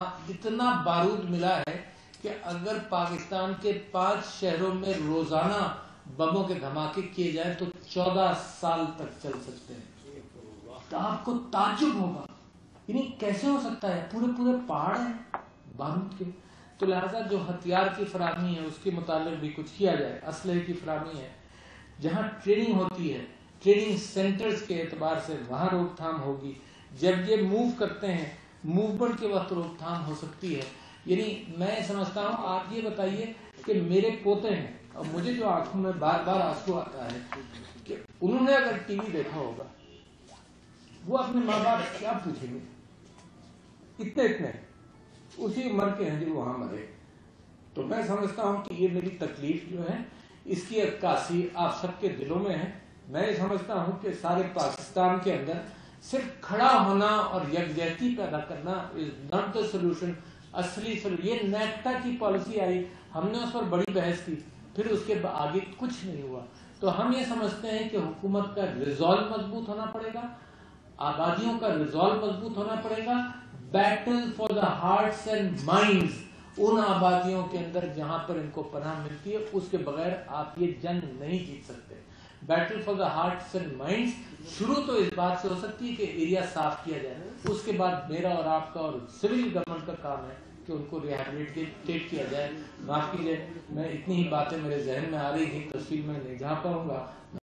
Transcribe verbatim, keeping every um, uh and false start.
इतना बारूद मिला है कि अगर पाकिस्तान के पांच शहरों में रोजाना बमों के धमाके किए जाए तो चौदह साल तक चल सकते हैं। तो आपको ताज्जुब होगा, यानी कैसे हो सकता है, पूरे पूरे पहाड़ हैं बारूद के। तो लिहाजा जो हथियार की फराहमी है उसके मुतालिक भी कुछ किया जाए। असलहे की फराहमी है, जहाँ ट्रेनिंग होती है, ट्रेनिंग सेंटर्स के एतबार से वहाँ रोकथाम होगी। जब ये मूव करते हैं, मूवमेंट के वक्त रोकथाम हो सकती है। यानी मैं समझता हूँ, आप ये बताइए कि मेरे पोते हैं और मुझे जो आंखों में बार बार आंसू आता है कि उन्होंने अगर टीवी देखा होगा, वो अपने माँ बाप क्या पूछेंगे, इतने इतने उसी उम्र के हैं जो वहां मरे। तो मैं समझता हूं कि ये मेरी तकलीफ जो है इसकी अक्कासी आप सबके दिलों में है। मैं समझता हूं कि सारे पाकिस्तान के अंदर सिर्फ खड़ा होना और यकजहती पैदा करना इज नॉट द सोल्यूशन। असली सोल्यूशन ये नेक्टा की पॉलिसी आई, हमने उस पर बड़ी बहस की, फिर उसके आगे कुछ नहीं हुआ। तो हम ये समझते हैं कि हुकूमत का रिजॉल्व मजबूत होना पड़ेगा, आबादियों का रिजॉल्व मजबूत होना पड़ेगा। Battle for the hearts and minds उन आबादियों के अंदर जहां पर इनको पनाह मिलती है, उसके बगैर आप ये जंग नहीं जीत सकते। Battle for the hearts and minds शुरू तो इस बात से हो सकती है कि एरिया साफ किया जाए, उसके बाद मेरा और आपका और सिविल गवर्नमेंट का काम है कि उनको रिहैबिलिटेट किया जाए। माफ कीजिए, मैं इतनी ही बातें मेरे जहन में आ रही थी, तफसील में नहीं जा पाऊंगा।